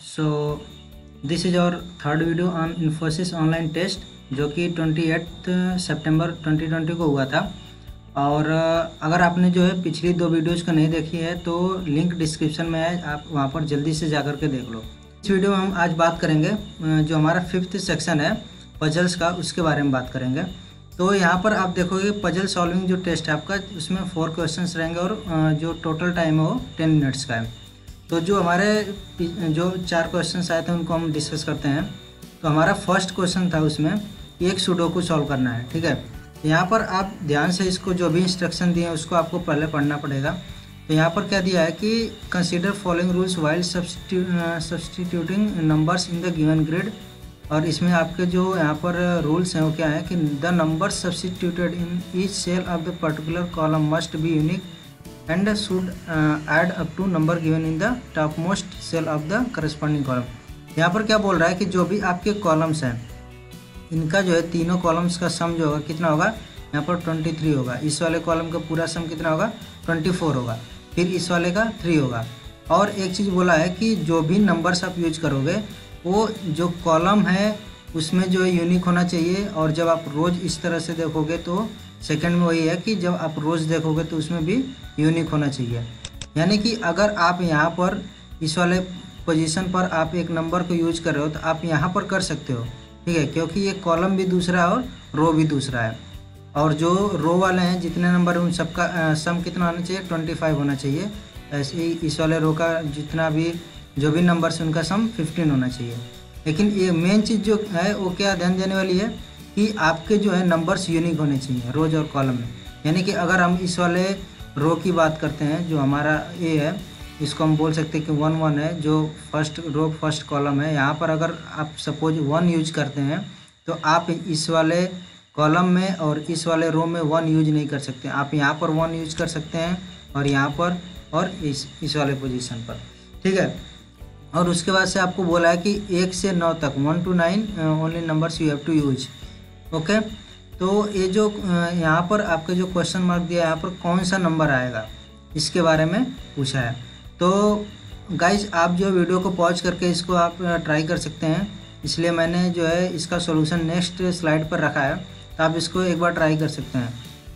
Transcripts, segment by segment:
So this is our third video on Infosys online test जो कि 28 सितंबर 2020 को हुआ था। और अगर आपने जो है पिछली दो वीडियोज़ को नहीं देखी है तो लिंक डिस्क्रिप्शन में है, आप वहां पर जल्दी से जाकर के देख लो। इस वीडियो में हम आज बात करेंगे जो हमारा 5th सेक्शन है पजल्स का, उसके बारे में बात करेंगे। तो यहाँ पर आप देखोगे पजल सॉल्विंग जो टेस्ट है आपका, उसमें 4 क्वेश्चंस रहेंगे और जो टोटल टाइम है वो 10 मिनट्स का है। तो जो हमारे जो 4 क्वेश्चंस आए थे उनको हम डिस्कस करते हैं। तो हमारा फर्स्ट क्वेश्चन था, उसमें एक सुडोकू सॉल्व करना है, ठीक है। यहाँ पर आप ध्यान से इसको जो भी इंस्ट्रक्शन दिए हैं उसको आपको पहले पढ़ना पड़ेगा। तो यहाँ पर क्या दिया है कि consider following rules while substituting numbers in the given grid. और इसमें आपके जो यहाँ पर रूल्स हैं वो क्या है कि the number substituted in each cell of the particular column must be unique and should add up to number given in the top most cell of the corresponding column. यहाँ पर क्या बोल रहा है कि जो भी आपके कॉलम्स हैं इनका जो है तीनों कॉलम्स का सम जो होगा कितना होगा, यहाँ पर 23 होगा। इस वाले कॉलम का पूरा सम कितना होगा, 24 होगा। फिर इस वाले का 3 होगा। और एक चीज़ बोला है कि जो भी नंबर्स आप यूज करोगे वो जो कॉलम है उसमें जो है यूनिक होना चाहिए। और जब आप रोज़ इस तरह से देखोगे तो सेकंड में वही है कि जब आप रोज़ देखोगे तो उसमें भी यूनिक होना चाहिए। यानी कि अगर आप यहाँ पर इस वाले पोजीशन पर आप एक नंबर को यूज कर रहे हो तो आप यहाँ पर कर सकते हो, ठीक है, क्योंकि ये कॉलम भी दूसरा है और रो भी दूसरा है। और जो रो वाले हैं जितने नंबर उन सबका सम कितना होना चाहिए, 25 होना चाहिए। ऐसे ही इस वाले रो का जितना भी जो भी नंबर्स हैं उनका सम 15 होना चाहिए। लेकिन ये मेन चीज़ जो है वो क्या ध्यान देने वाली है कि आपके जो है नंबर्स यूनिक होने चाहिए रोज और कॉलम में। यानी कि अगर हम इस वाले रो की बात करते हैं जो हमारा ए है, इसको हम बोल सकते हैं कि 1 1 है, जो फर्स्ट रो फर्स्ट कॉलम है। यहाँ पर अगर आप सपोज 1 यूज करते हैं तो आप इस वाले कॉलम में और इस वाले रो में 1 यूज नहीं कर सकते। आप यहाँ पर 1 यूज कर सकते हैं और यहाँ पर और इस वाले पोजीशन पर, ठीक है। और उसके बाद से आपको बोला है कि 1 से 9 तक 1 to 9 only numbers you have to use, okay. तो ये जो यहाँ पर आपके जो क्वेश्चन मार्क दिया है यहाँ पर कौन सा नंबर आएगा इसके बारे में पूछा है। तो गाइज आप जो वीडियो को पॉज करके इसको आप ट्राई कर सकते हैं, इसलिए मैंने जो है इसका सॉल्यूशन नेक्स्ट स्लाइड पर रखा है, तो आप इसको एक बार ट्राई कर सकते हैं।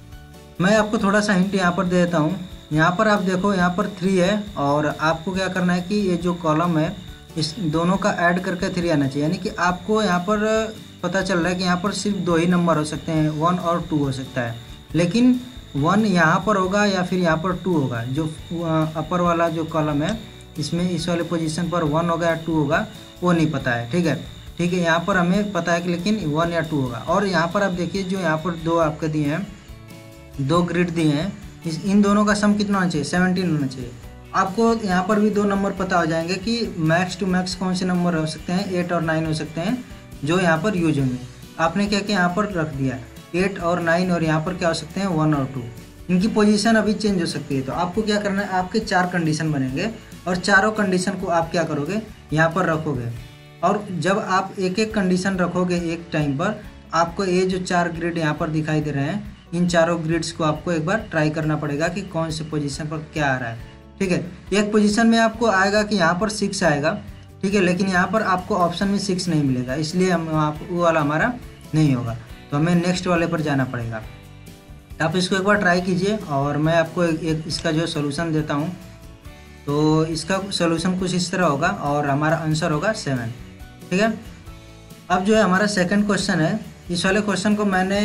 मैं आपको थोड़ा सा हिंट यहाँ पर दे देता हूँ। यहाँ पर आप देखो, यहाँ पर 3 है और आपको क्या करना है कि ये जो कॉलम है इस दोनों का ऐड करके 3 आना चाहिए। यानी कि आपको यहाँ पर पता चल रहा है कि यहाँ पर सिर्फ 2 ही नंबर हो सकते हैं, 1 और 2 हो सकता है। लेकिन 1 यहाँ पर होगा या फिर यहाँ पर 2 होगा। जो अपर वाला जो कॉलम है इसमें इस वाले पोजीशन पर 1 होगा या 2 होगा वो नहीं पता है, ठीक है। ठीक है, यहाँ पर हमें पता है कि लेकिन 1 या 2 होगा। और यहाँ पर आप देखिए जो यहाँ पर 2 आपके दिए हैं, 2 ग्रिड दिए हैं, इन दोनों का सम कितना होना चाहिए, 17 होना चाहिए। आपको यहाँ पर भी 2 नंबर पता हो जाएंगे कि मैक्स टू मैक्स कौन से नंबर हो सकते हैं, 8 और 9 हो सकते हैं जो यहाँ पर यूज होंगे। आपने क्या किया, यहाँ पर रख दिया 8 और 9, और यहाँ पर क्या हो सकते हैं 1 और 2। इनकी पोजीशन अभी चेंज हो सकती है। तो आपको क्या करना है, आपके 4 कंडीशन बनेंगे और चारों कंडीशन को आप क्या करोगे, यहाँ पर रखोगे। और जब आप एक एक कंडीशन रखोगे एक टाइम पर, आपको ये जो 4 ग्रिड यहाँ पर दिखाई दे रहे हैं, इन चारों ग्रिड्स को आपको एक बार ट्राई करना पड़ेगा कि कौन से पोजीशन पर क्या आ रहा है, ठीक है। एक पोजीशन में आपको आएगा कि यहाँ पर 6 आएगा, ठीक है, लेकिन यहाँ पर आपको ऑप्शन में 6 नहीं मिलेगा, इसलिए वो वाला हमारा नहीं होगा। तो हमें नेक्स्ट वाले पर जाना पड़ेगा। आप इसको एक बार ट्राई कीजिए और मैं आपको एक इसका जो सोल्यूशन देता हूँ। तो इसका सोल्यूशन कुछ इस तरह होगा और हमारा आंसर होगा 7, ठीक है। अब जो है हमारा सेकंड क्वेश्चन है। इस वाले क्वेश्चन को मैंने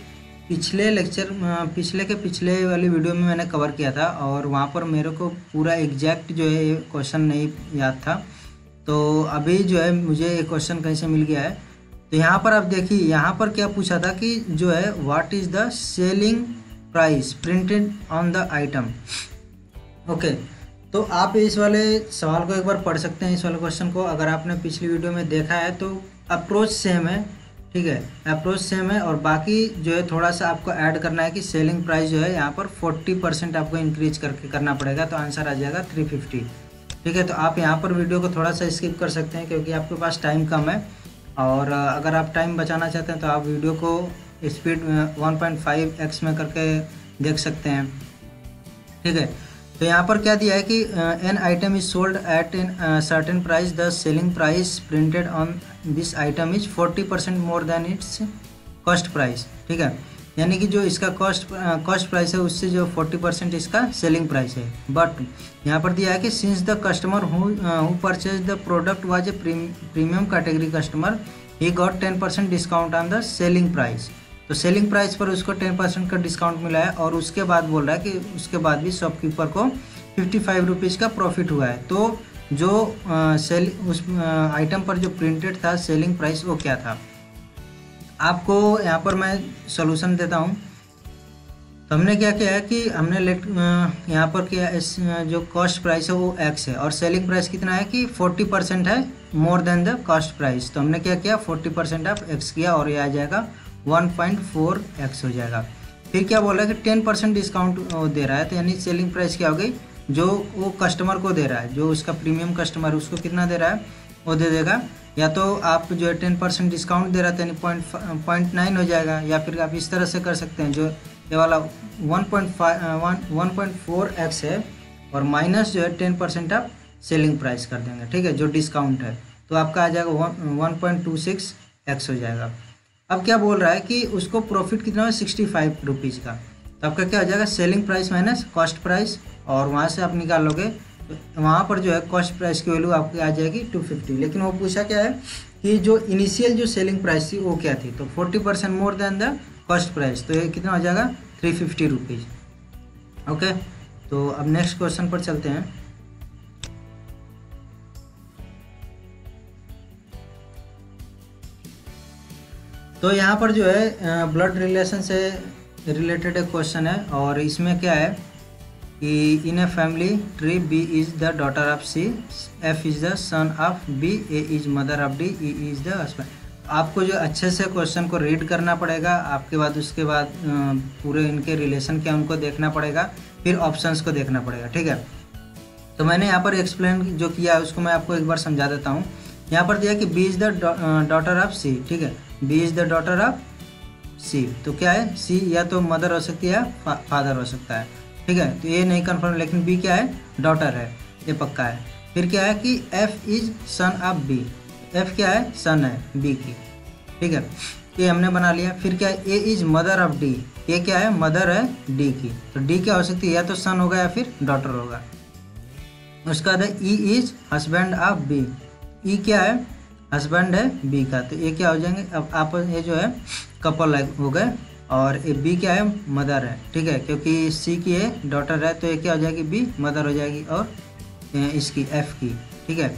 पिछले वाली वीडियो में मैंने कवर किया था और वहाँ पर मेरे को पूरा एग्जैक्ट जो है ये क्वेश्चन नहीं याद था। तो अभी जो है मुझे एक क्वेश्चन कहीं से मिल गया है। तो यहाँ पर आप देखिए, यहाँ पर क्या पूछा था कि जो है what is the selling price printed on the item, okay. तो आप इस वाले सवाल को एक बार पढ़ सकते हैं, इस वाले क्वेश्चन को। अगर आपने पिछली वीडियो में देखा है तो अप्रोच सेम है, ठीक है, अप्रोच सेम है। और बाकी जो है थोड़ा सा आपको ऐड करना है कि सेलिंग प्राइस जो है यहाँ पर 40% आपको इंक्रीज करके करना पड़ेगा, तो आंसर आ जाएगा 350, ठीक है। तो आप यहाँ पर वीडियो को थोड़ा सा स्किप कर सकते हैं क्योंकि आपके पास टाइम कम है। और अगर आप टाइम बचाना चाहते हैं तो आप वीडियो को स्पीड 1.5x में करके देख सकते हैं, ठीक है। तो यहाँ पर क्या दिया है कि an item is sold at an certain price, the selling price printed on this item is 40% more than its cost price. ठीक है, यानी कि जो इसका कॉस्ट प्राइस है उससे जो 40% इसका सेलिंग प्राइस है। बट यहाँ पर दिया है कि since the customer who purchase the product was a premium category customer, he got 10% discount on the selling price. तो सेलिंग प्राइस पर उसको 10% का डिस्काउंट मिला है, और उसके बाद बोल रहा है कि उसके बाद भी शॉपकीपर को 55 रुपीज़ का प्रॉफिट हुआ है। तो जो उस आइटम पर जो प्रिंटेड था सेलिंग प्राइस वो क्या था, आपको यहाँ पर मैं सॉल्यूशन देता हूँ। तो हमने क्या किया है कि हमने यहाँ पर क्या इस जो कॉस्ट प्राइस है वो x है, और सेलिंग प्राइस कितना है कि 40% है more than the cost price. तो हमने क्या किया 40% ऑफ x किया, और ये आ जाएगा 1.4x हो जाएगा। फिर क्या बोल रहा है कि 10% डिस्काउंट दे रहा है, तो यानी सेलिंग प्राइस क्या हो गई, जो वो कस्टमर को दे रहा है, जो उसका प्रीमियम कस्टमर है उसको कितना दे रहा है वो दे देगा। या तो आप जो है 10% डिस्काउंट दे रहा था यानी 0.9 हो जाएगा, या फिर आप इस तरह से कर सकते हैं, जो ये वाला 1.4x है और माइनस जो है 10% आप सेलिंग प्राइस कर देंगे। ठीक है, जो डिस्काउंट है, तो आपका आ जाएगा 1.26x हो जाएगा। अब क्या बोल रहा है कि उसको प्रॉफिट कितना है 65 रुपीज़ का, तो आपका क्या हो जाएगा selling price minus cost price, और वहाँ से आप निकाल लोगे तो वहाँ पर जो है कॉस्ट प्राइस की वैल्यू आपकी आ जाएगी 250। लेकिन वो पूछा क्या है कि जो इनिशियल जो सेलिंग प्राइस थी वो क्या थी, तो 40% more than the cost price, तो ये कितना हो जाएगा 350 रुपीज़। ओके, तो अब नेक्स्ट क्वेश्चन पर चलते हैं। तो यहाँ पर जो है ब्लड रिलेशन से रिलेटेड एक क्वेश्चन है, और इसमें क्या है कि in a family tree B is the daughter of C, F is the son of B, A is mother of D, E is the husband. आपको जो अच्छे से क्वेश्चन को रीड करना पड़ेगा, आपके बाद उसके बाद पूरे इनके रिलेशन क्या उनको देखना पड़ेगा, फिर ऑप्शंस को देखना पड़ेगा। ठीक है, तो मैंने यहाँ पर एक्सप्लेन जो किया है उसको मैं आपको एक बार समझा देता हूँ। यहाँ पर दिया कि B is the daughter of C. ठीक है, B is the daughter of C, तो क्या है सी या तो मदर हो सकती है या फादर हो सकता है। ठीक है, तो ये नहीं कंफर्म, लेकिन बी क्या है डॉटर है, ये पक्का है। फिर क्या है कि F is son of B, F क्या है सन है बी की। ठीक है, ये हमने बना लिया। फिर क्या है A is mother of D, ये क्या है मदर है डी की, तो डी क्या हो सकती है या तो सन होगा या फिर डॉटर होगा। उसके बाद E is husband of B, E क्या है हस्बैंड है बी का, तो ये क्या हो जाएंगे अब आप ये जो है कपल हो गए, और ए बी क्या है मदर है। ठीक है, क्योंकि सी की है डॉटर है, तो ये क्या हो जाएगी बी मदर हो जाएगी, और इसकी एफ की। ठीक है,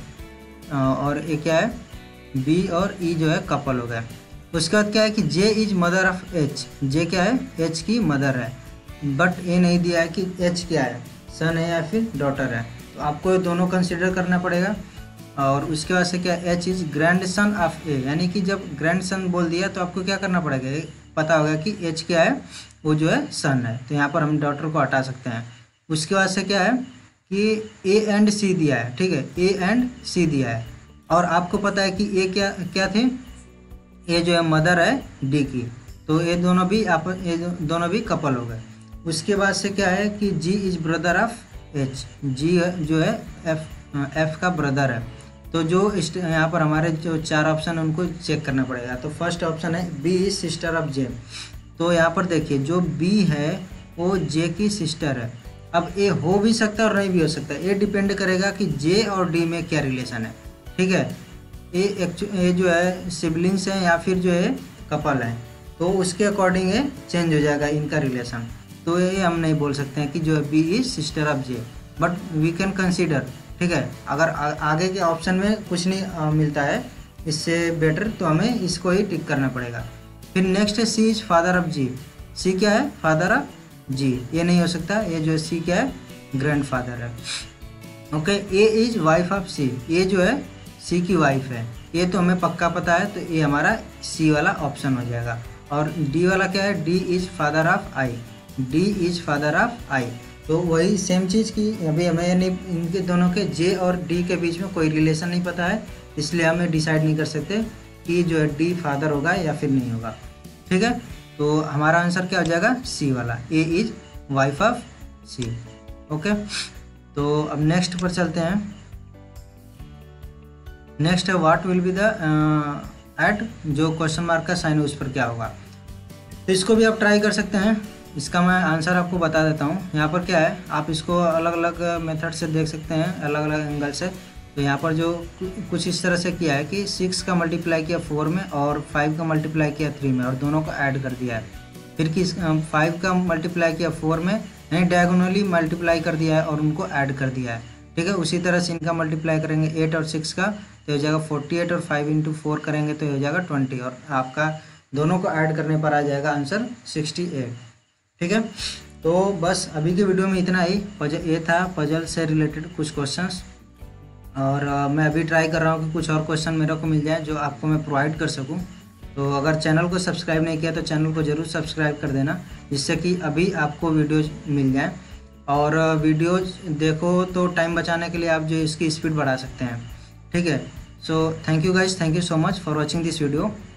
और ये क्या है बी और ई जो है कपल हो गया। उसके बाद क्या है कि J is mother of H, J क्या है एच की मदर है, बट ये नहीं दिया है कि एच क्या है सन है या फिर डॉटर है, तो आपको ये दोनों कंसिडर करना पड़ेगा। और उसके बाद से क्या H is grandson of A, यानी कि जब ग्रैंड सन बोल दिया तो आपको क्या करना पड़ेगा, पता होगा कि एच क्या है वो जो है सन है, तो यहाँ पर हम डॉटर को हटा सकते हैं। उसके बाद से क्या है कि ए एंड सी दिया है। ठीक है, ए एंड सी दिया है, और आपको पता है कि ए क्या क्या थे, ए जो है मदर है डी की, तो ये दोनों भी कपल हो गए। उसके बाद से क्या है कि G is brother of H, G जो है एफ का ब्रदर है। तो जो यहाँ पर हमारे जो चार ऑप्शन उनको चेक करना पड़ेगा। तो फर्स्ट ऑप्शन है B is sister of J, तो यहाँ पर देखिए जो बी है वो जे की सिस्टर है। अब ए हो भी सकता है और नहीं भी हो सकता है, ये डिपेंड करेगा कि जे और डी में क्या रिलेशन है। ठीक है, ये जो है सिबलिंग्स हैं या फिर जो है कपल हैं, तो उसके अकॉर्डिंग ये चेंज हो जाएगा इनका रिलेशन। तो ये हम नहीं बोल सकते हैं कि जो है B is sister of J, but we can consider. ठीक है, अगर आगे के ऑप्शन में कुछ नहीं मिलता है इससे बेटर, तो हमें इसको ही टिक करना पड़ेगा। फिर नेक्स्ट है C is father of G, C क्या है फादर ऑफ जी, ये नहीं हो सकता, ये जो है सी क्या है ग्रैंड फादर है। Okay, A is wife of C, ये जो है सी की वाइफ है, ये तो हमें पक्का पता है, तो ये हमारा सी वाला ऑप्शन हो जाएगा। और डी वाला क्या है, D is father of I, D is father of I, तो वही सेम चीज़ की अभी हमें नहीं, इनके दोनों के जे और डी के बीच में कोई रिलेशन नहीं पता है, इसलिए हमें डिसाइड नहीं कर सकते कि जो है डी फादर होगा या फिर नहीं होगा। ठीक है, तो हमारा आंसर क्या हो जाएगा सी वाला, A is wife of C. Okay. तो अब नेक्स्ट पर चलते हैं। नेक्स्ट है what will be the eight, जो क्वेश्चन मार्क का साइन है उस पर क्या होगा। तो इसको भी आप ट्राई कर सकते हैं। इसका मैं आंसर आपको बता देता हूँ। यहाँ पर क्या है, आप इसको अलग अलग मेथड से देख सकते हैं, अलग अलग एंगल से। तो यहाँ पर जो कुछ इस तरह से किया है कि 6 का मल्टीप्लाई किया 4 में और 5 का मल्टीप्लाई किया 3 में और दोनों को ऐड कर दिया है। फिर कि 5 का मल्टीप्लाई किया 4 में, यानी डायगोनली मल्टीप्लाई कर दिया है और उनको ऐड कर दिया है। ठीक है, उसी तरह से इनका मल्टीप्लाई करेंगे 8 और 6 का तो हो जाएगा 48 और 5 इंटू 4 करेंगे तो हो जाएगा 20 और आपका दोनों को ऐड करने पर आ जाएगा आंसर 68। ठीक है, तो बस अभी की वीडियो में इतना ही। ये था पजल से रिलेटेड कुछ क्वेश्चंस, और मैं अभी ट्राई कर रहा हूँ कि कुछ और क्वेश्चन मेरे को मिल जाए जो आपको मैं प्रोवाइड कर सकूँ। तो अगर चैनल को सब्सक्राइब नहीं किया तो चैनल को ज़रूर सब्सक्राइब कर देना, जिससे कि अभी आपको वीडियोज़ मिल जाएँ। और वीडियोज़ देखो तो टाइम बचाने के लिए आप जो इसकी स्पीड बढ़ा सकते हैं। ठीक है, so thank you guys, thank you so much for watching this video.